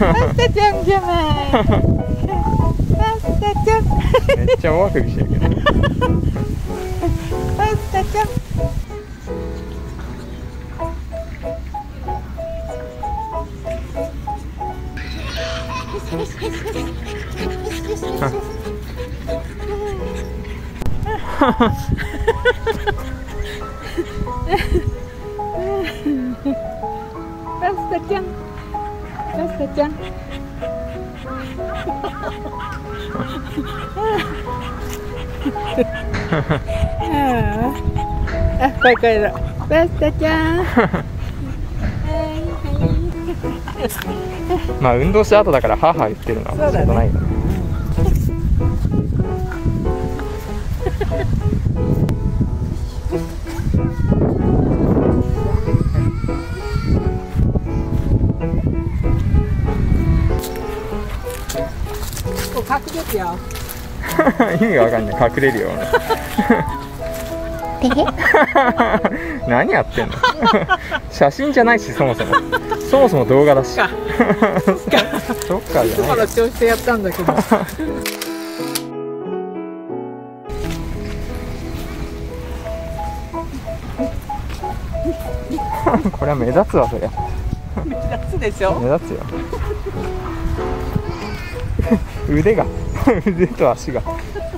スタちゃんじゃない。パスタちゃん。 めっちゃ大あくびしてるけど。 パスタちゃん。パスタちゃん。パスタちゃん。あ、これだ。パスタちゃん。 まあ運動した後だから母言ってるのは仕方ないよね。 隠れるよ。 意味がわかんない。隠れるよ。何やってんの。写真じゃないし、そもそも動画だし。そっかじゃない。 から調子でやったんだけど。 これは目立つわ、そりゃ。 目立つでしょ。 目立つよ。腕と足が。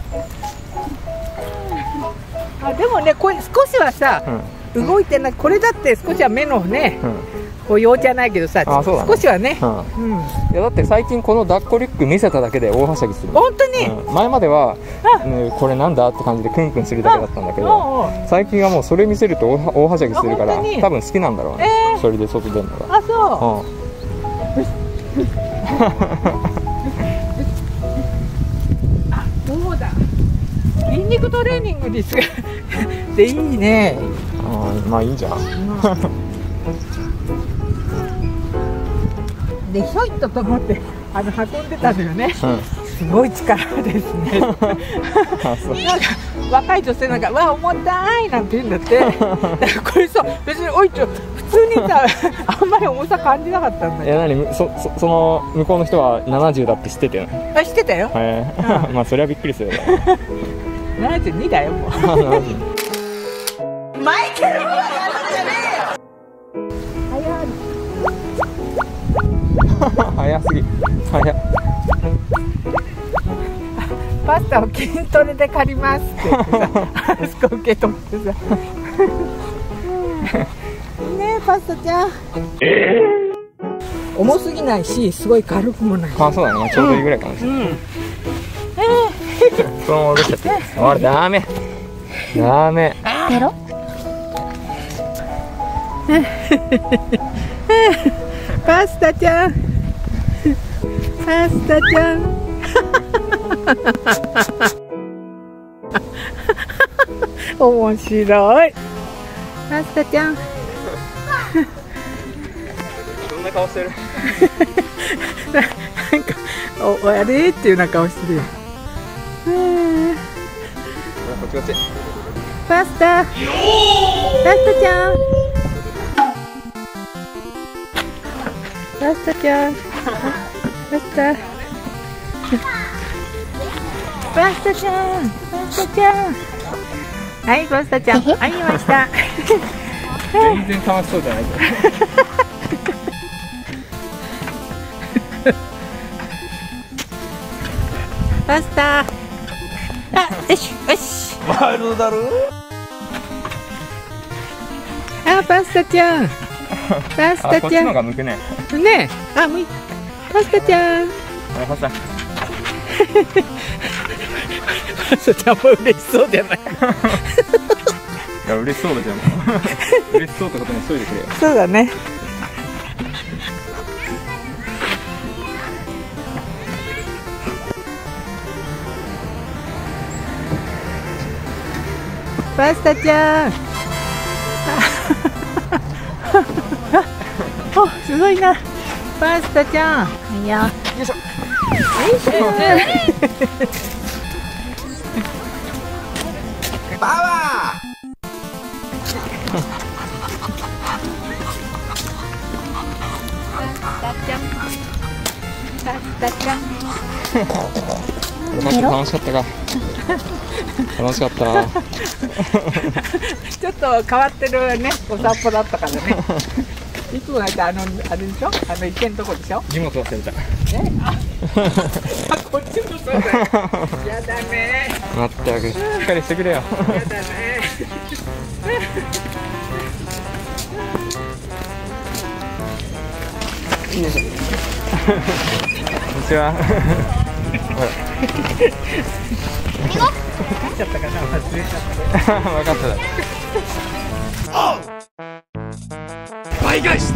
あ、でもね、これ少しはさ、動いてない。これだって少しは目のね、保養じゃないけどさ、少しはね。 いやだって最近この抱っこリュック見せただけで大はしゃぎする。 本当に。 前まではこれなんだって感じでクンクンするだけだったんだけど、最近はもうそれ見せると大はしゃぎするから、多分好きなんだろうね。それで外出るのが。 あ、そう。そうだ。筋肉トレーニングですでいいね。 まあいいんじゃん。 でひょいっとと思って運んでたのよね。すごい力ですね。なんか若い女性なんか「わ重たい」なんて言うんだって。だからこれさ別に普通にさあんまり重さ感じなかったんだよ。 その向こうの人は70だって知ってたよね。 知ってたよ。 まあそれはびっくりするよ。 72だよもう。マイケルもやるんじゃねえよ。 早すぎ。早っ。 パスタを筋トレで借りますって言ってさ、あそこ受け取ってさ。ねえパスタちゃん。重すぎないし、すごい軽くもない。 あ、そうだね。ちょうどいいぐらいかもしれない。そのまま戻しちゃって。あれダメ。ダメ。 ペロ。パスタちゃん。パスタちゃん。面白い。パスタちゃん。 どんな顔してる。 なんか悪いっていうような顔してるよ。 こっちこっち。 パスタ。パスタちゃん。パスタちゃん。パスタ。パスタちゃん。パスタちゃん。はい、パスタちゃん。はい、来ました。 全然楽しそうじゃないけど。 パスタ。あ、よし、よし。 ワイルドだろ。 あ、パスタちゃん。パスタちゃん。 こっちのが向くね。 ねえ、あ、パスタちゃん。 パスタ。 パスタちゃんも嬉しそうじゃない。 いや、嬉しそうだじゃん。嬉しそうってことにしといてくれよ。 そうだね。パスタちゃん。お、すごいな。パスタちゃん。いや。よいしょ。よいしょ。 パワー。 パスタちゃん。 楽しかったか。楽しかったな。 ちょっと変わってるね、お散歩だったからね。いつもなんかあれでしょ、池のとこでしょ。 荷物忘れた。 こっちもそうだよ。やだね。 待ってあげる。しっかりしてくれよ。やだね。よいしょ。こんにちは。ほら。ちゃったかな、忘れちゃった。分かった。バイガイス。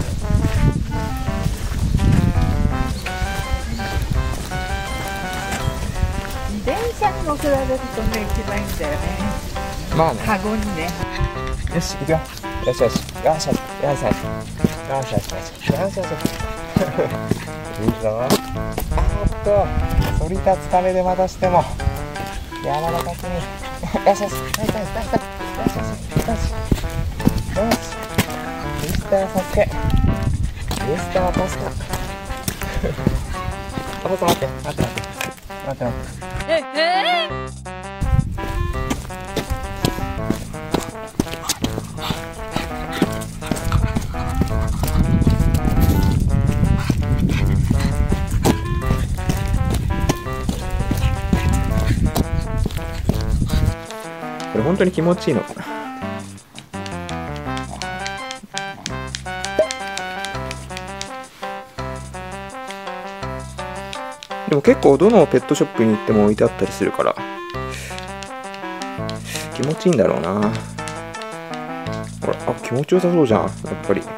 電車に乗せられるとね、一番いいんだよね。 まあね。 カゴにね。 よし、行くよ。よしよし。よしよし。よしよし。よしよしよし。よしよし。いいぞ。反り立つ壁でまたしても柔らかくに。よしよし。よしよし。よしよし。よしよし。ミスターサスケ。ミスターパスタ。あ、待って待って待って待って待って。これ本当に気持ちいいのかな。でも結構どのペットショップに行っても置いてあったりするから気持ちいいんだろうな。ほら、あ、気持ちよさそうじゃん、やっぱり。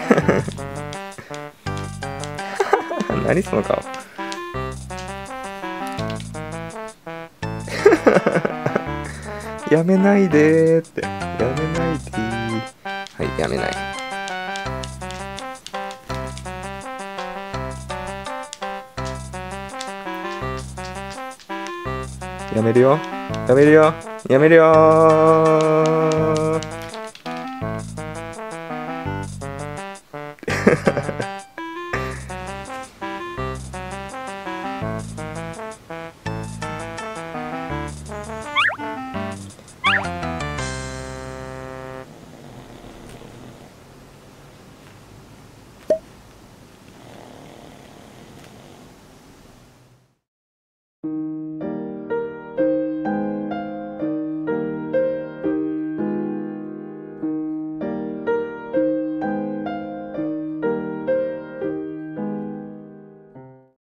何その顔。やめないでーって。やめないでー。はい、やめない。やめるよ。やめるよ。やめるよー。